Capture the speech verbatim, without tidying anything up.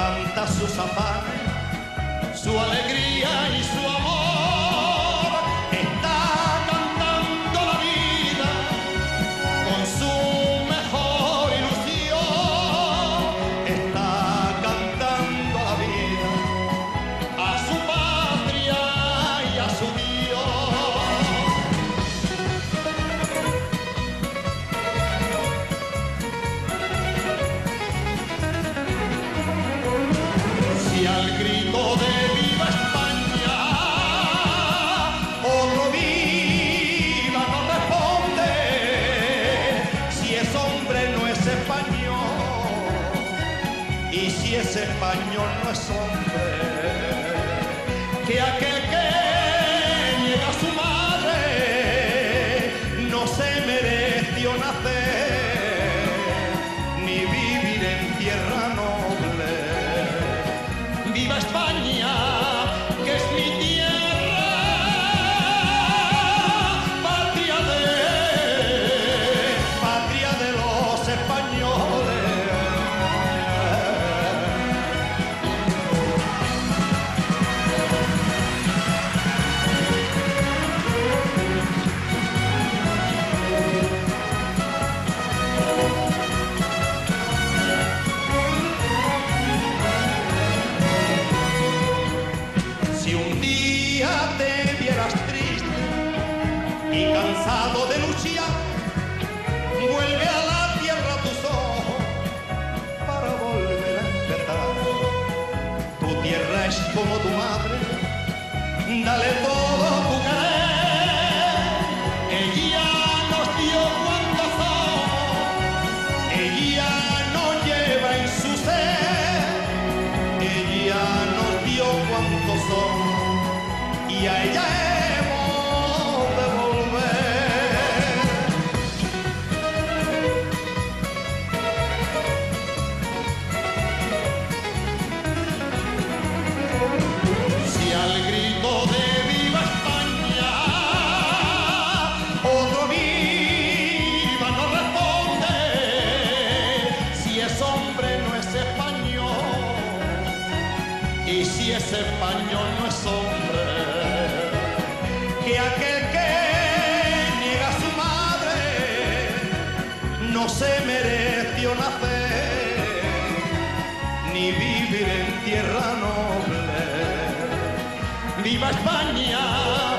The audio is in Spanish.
canta sus afanes, su alegría y su amor. Está cantando la vida con su mejor ilusión. Está cantando la vida a su patria y a su Dios. Si al grito de viva España otro viva no responde, si ese hombre no es español y si ese español no es hombre, que aquel que niega a su madre no se mereció nacer ni vivir en tierra noble. ¡Viva España, que es mi tierra, patria de, patria de los españoles! Si un día te vieras triste y cansado de luchar, vuelve a la tierra tus ojos para volver a empezar. Tu tierra es como tu madre, dale todo tu querer. Ella nos dio cuanto somos, ella nos lleva en su ser. Ella nos dio cuanto somos y a ella hemos de volver. Si al grito de viva España otro viva no responde, si ese hombre no es español y si ese español no es hombre, que aquel que niega a su madre no se mereció nacer ni vivir en tierra noble. ¡Viva España!